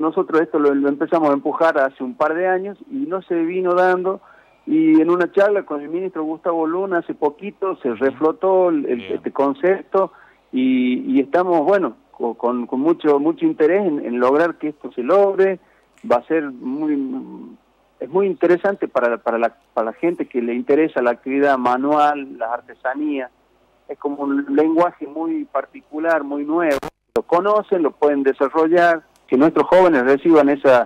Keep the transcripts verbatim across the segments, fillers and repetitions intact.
Nosotros esto lo, lo empezamos a empujar hace un par de años y no se vino dando, y en una charla con el ministro Gustavo Luna hace poquito se reflotó el, el, este concepto y, y estamos, bueno, con, con mucho mucho interés en, en lograr que esto se logre. Va a ser muy, es muy interesante para, para, la, para la gente que le interesa la actividad manual, las artesanías. Es como un lenguaje muy particular, muy nuevo. Lo conocen, lo pueden desarrollar, que nuestros jóvenes reciban esa,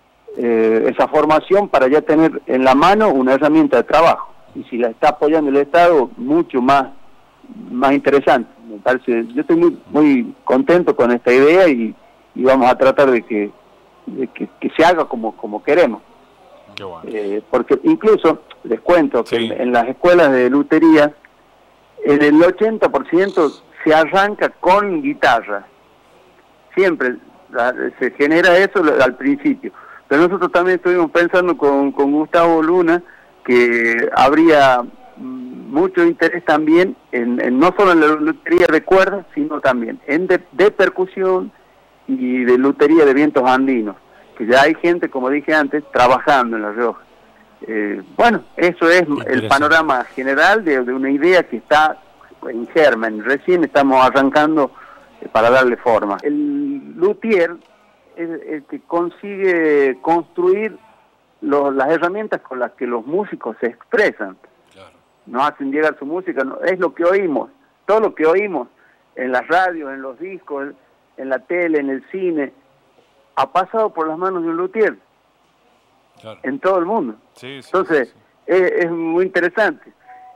eh, esa formación para ya tener en la mano una herramienta de trabajo. Y si la está apoyando el Estado, mucho más, más interesante. Me parece, yo estoy muy, muy contento con esta idea y, y vamos a tratar de que, de que, que se haga como, como queremos. Qué bueno. Eh, porque incluso, les cuento, que sí. en, en las escuelas de lutería, en el ochenta por ciento se arranca con guitarra. Siempre la, se genera eso al principio. Pero nosotros también estuvimos pensando con, con Gustavo Luna que habría mucho interés también en, en no solo en la lutería de cuerdas, sino también en de, de percusión y de lutería de vientos andinos, que ya hay gente, como dije antes, trabajando en La Rioja. Eh, bueno, eso es el panorama general de, de una idea que está en germen. Recién estamos arrancando eh, para darle forma. El luthier es el que consigue construir los, las herramientas con las que los músicos se expresan. Claro. Nos hacen llegar su música, no, es lo que oímos, todo lo que oímos en las radios, en los discos, en la tele, en el cine, ha pasado por las manos de un luthier. Claro. En todo el mundo. Sí, sí, Entonces, sí, sí. Es, es muy interesante.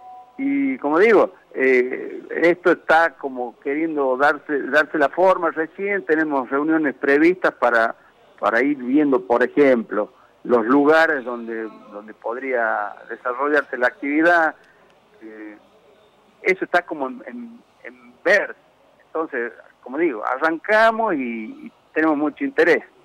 Y como digo, eh, esto está como queriendo darse darse la forma recién. Tenemos reuniones previstas para, para ir viendo, por ejemplo, los lugares donde, donde podría desarrollarse la actividad. Eh, eso está como en, en, en ver. Entonces, como digo, arrancamos y, y tenemos mucho interés.